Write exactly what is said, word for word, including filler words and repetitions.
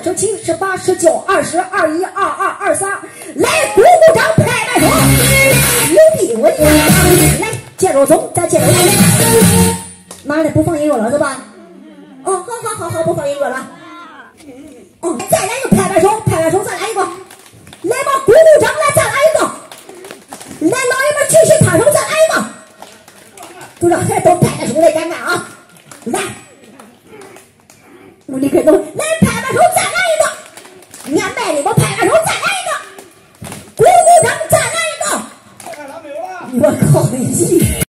十七、十八、十九、二十、二一、二二、二三，来鼓鼓掌，拍拍手，牛逼！我的来接着走，再接着走。哪里不放音乐了是吧？哦，好好好好，不放音乐了。哦，再来一个拍拍手，拍拍手，再来一个。来吧，鼓鼓掌，来再来一个。来，老爷们继续拍手，再来一个。不知道还都拍拍手来尴尬啊！来，我立刻走，来。